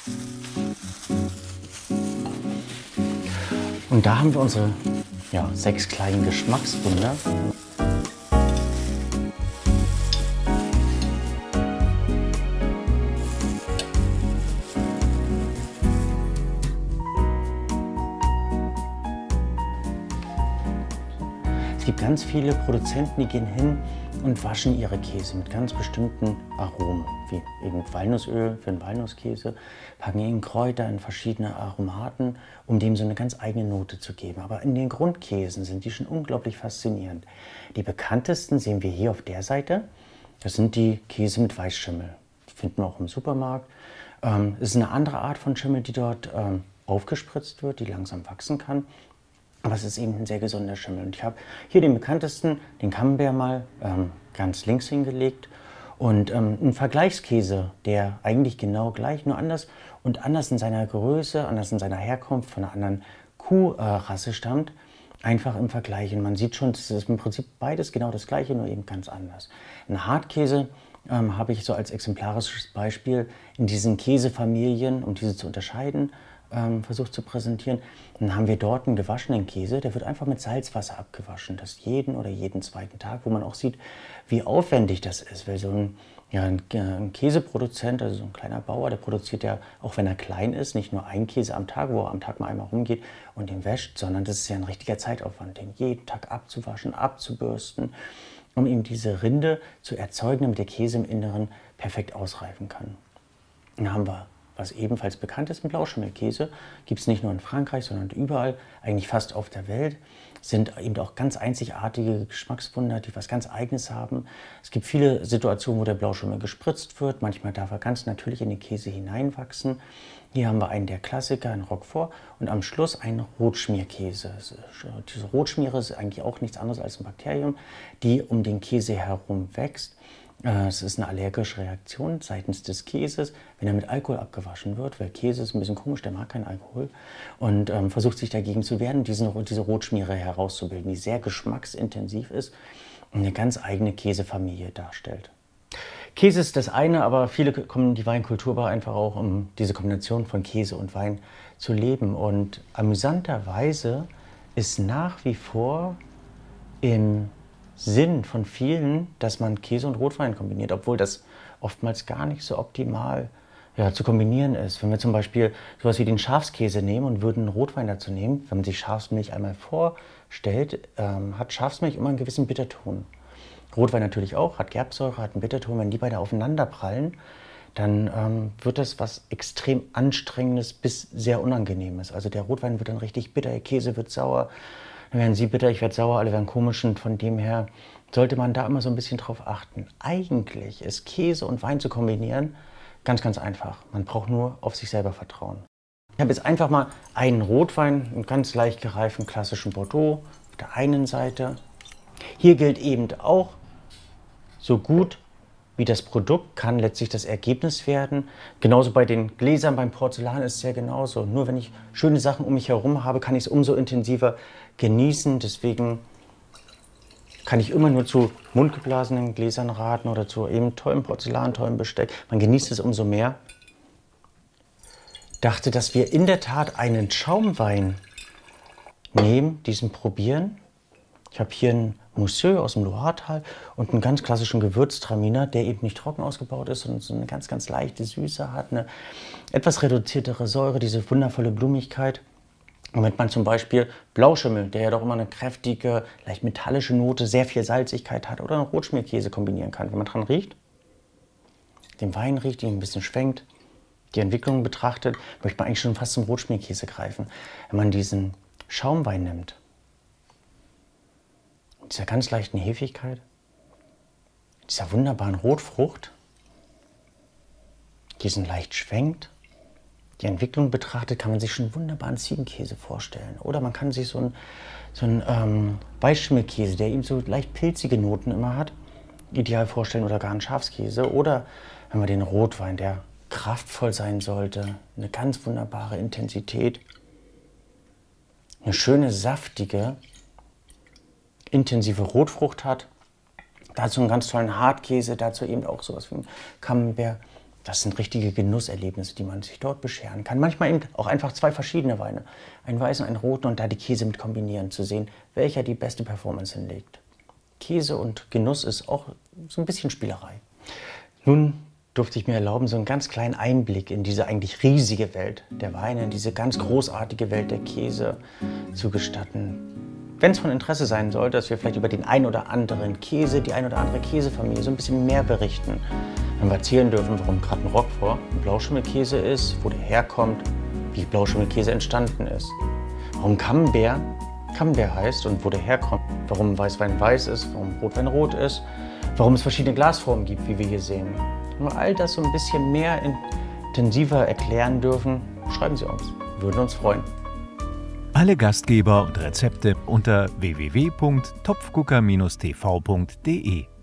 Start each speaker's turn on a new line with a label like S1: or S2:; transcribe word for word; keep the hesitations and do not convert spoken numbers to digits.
S1: Und da haben wir unsere ja, sechs kleinen Geschmackswunder. Es gibt ganz viele Produzenten, die gehen hin und waschen ihre Käse mit ganz bestimmten Aromen, wie eben Walnussöl für einen Walnusskäse, packen ihnen Kräuter in verschiedene Aromaten, um dem so eine ganz eigene Note zu geben. Aber in den Grundkäsen sind die schon unglaublich faszinierend. Die bekanntesten sehen wir hier auf der Seite. Das sind die Käse mit Weißschimmel. Die finden wir auch im Supermarkt. Ähm, es ist eine andere Art von Schimmel, die dort ähm, aufgespritzt wird, die langsam wachsen kann. Aber es ist eben ein sehr gesunder Schimmel. Und ich habe hier den bekanntesten, den Camembert, mal ähm, ganz links hingelegt. Und ähm, ein Vergleichskäse, der eigentlich genau gleich, nur anders und anders in seiner Größe, anders in seiner Herkunft, von einer anderen Kuhrasse äh, stammt, einfach im Vergleich. Und man sieht schon, es ist im Prinzip beides genau das Gleiche, nur eben ganz anders. Ein Hartkäse ähm, habe ich so als exemplarisches Beispiel in diesen Käsefamilien, um diese zu unterscheiden, ähm, versucht zu präsentieren. Dann haben wir dort einen gewaschenen Käse, der wird einfach mit Salzwasser abgewaschen. Das jeden oder jeden zweiten Tag, wo man auch sieht, wie aufwendig das ist. Weil so ein, ja, ein, ein Käseproduzent, also so ein kleiner Bauer, der produziert ja, auch wenn er klein ist, nicht nur einen Käse am Tag, wo er am Tag mal einmal rumgeht und den wäscht, sondern das ist ja ein richtiger Zeitaufwand, den jeden Tag abzuwaschen, abzubürsten, um eben diese Rinde zu erzeugen, damit der Käse im Inneren perfekt ausreifen kann. Dann haben wir, was ebenfalls bekannt ist, ein Blauschimmelkäse. Gibt es nicht nur in Frankreich, sondern überall, eigentlich fast auf der Welt. Sind eben auch ganz einzigartige Geschmackswunder, die was ganz Eigenes haben. Es gibt viele Situationen, wo der Blauschimmel gespritzt wird. Manchmal darf er ganz natürlich in den Käse hineinwachsen. Hier haben wir einen der Klassiker, einen Roquefort, und am Schluss einen Rotschmierkäse. Diese Rotschmiere ist eigentlich auch nichts anderes als ein Bakterium, die um den Käse herum wächst. Es ist eine allergische Reaktion seitens des Käses, wenn er mit Alkohol abgewaschen wird, weil Käse ist ein bisschen komisch, der mag keinen Alkohol, und ähm, versucht sich dagegen zu wehren, diese, diese Rotschmiere herauszubilden, die sehr geschmacksintensiv ist und eine ganz eigene Käsefamilie darstellt. Käse ist das eine, aber viele kommen in die Weinkultur einfach auch, um diese Kombination von Käse und Wein zu leben. Und amüsanterweise ist nach wie vor im Sinn von vielen, dass man Käse und Rotwein kombiniert, obwohl das oftmals gar nicht so optimal ja, zu kombinieren ist. Wenn wir zum Beispiel sowas wie den Schafskäse nehmen und würden einen Rotwein dazu nehmen, wenn man sich Schafsmilch einmal vorstellt, ähm, hat Schafsmilch immer einen gewissen Bitterton. Rotwein natürlich auch, hat Gerbsäure, hat einen Bitterton. Wenn die beide aufeinander prallen, dann ähm, wird das was extrem Anstrengendes bis sehr Unangenehmes. Also der Rotwein wird dann richtig bitter, der Käse wird sauer. Dann werden Sie bitter, ich werde sauer, alle werden komisch, und von dem her sollte man da immer so ein bisschen drauf achten. Eigentlich ist Käse und Wein zu kombinieren ganz, ganz einfach. Man braucht nur auf sich selber vertrauen. Ich habe jetzt einfach mal einen Rotwein, einen ganz leicht gereiften klassischen Bordeaux auf der einen Seite. Hier gilt eben auch, so gut wie das Produkt kann letztlich das Ergebnis werden. Genauso bei den Gläsern, beim Porzellan ist es ja genauso. Nur wenn ich schöne Sachen um mich herum habe, kann ich es umso intensiver genießen. Deswegen kann ich immer nur zu mundgeblasenen Gläsern raten oder zu eben tollem Porzellan, tollem Besteck. Man genießt es umso mehr. Ich dachte, dass wir in der Tat einen Schaumwein nehmen, diesen probieren. Ich habe hier einen Mousseux aus dem Loiretal und einen ganz klassischen Gewürztraminer, der eben nicht trocken ausgebaut ist, sondern so eine ganz, ganz leichte Süße hat, eine etwas reduziertere Säure, diese wundervolle Blumigkeit. Womit man zum Beispiel Blauschimmel, der ja doch immer eine kräftige, leicht metallische Note, sehr viel Salzigkeit hat, oder einen Rotschmierkäse kombinieren kann. Wenn man dran riecht, den Wein riecht, ihn ein bisschen schwenkt, die Entwicklung betrachtet, möchte man eigentlich schon fast zum Rotschmierkäse greifen. Wenn man diesen Schaumwein nimmt, mit dieser ganz leichten Hefigkeit, dieser wunderbaren Rotfrucht, diesen leicht schwenkt, die Entwicklung betrachtet, kann man sich schon einen wunderbaren Ziegenkäse vorstellen. Oder man kann sich so einen, so einen ähm, Weißschimmelkäse, der eben so leicht pilzige Noten immer hat, ideal vorstellen, oder gar einen Schafskäse. Oder wenn wir den Rotwein, der kraftvoll sein sollte, eine ganz wunderbare Intensität, eine schöne, saftige, intensive Rotfrucht hat, dazu einen ganz tollen Hartkäse, dazu eben auch sowas wie ein Camembert. Das sind richtige Genusserlebnisse, die man sich dort bescheren kann. Manchmal eben auch einfach zwei verschiedene Weine, einen weißen, einen roten und da die Käse mit kombinieren, zu sehen, welcher die beste Performance hinlegt. Käse und Genuss ist auch so ein bisschen Spielerei. Nun durfte ich mir erlauben, so einen ganz kleinen Einblick in diese eigentlich riesige Welt der Weine, in diese ganz großartige Welt der Käse zu gestatten. Wenn es von Interesse sein soll, dass wir vielleicht über den ein oder anderen Käse, die ein oder andere Käsefamilie so ein bisschen mehr berichten, wenn wir erzählen dürfen, warum gerade ein Roquefort ein Blauschimmelkäse ist, wo der herkommt, wie Blauschimmelkäse entstanden ist, warum Camembert Camembert heißt und wo der herkommt, warum Weißwein weiß ist, warum Rotwein rot ist, warum es verschiedene Glasformen gibt, wie wir hier sehen. Wenn wir all das so ein bisschen mehr intensiver erklären dürfen, schreiben Sie uns. Wir würden uns freuen.
S2: Alle Gastgeber und Rezepte unter w w w punkt topfgucker Bindestrich t v punkt de.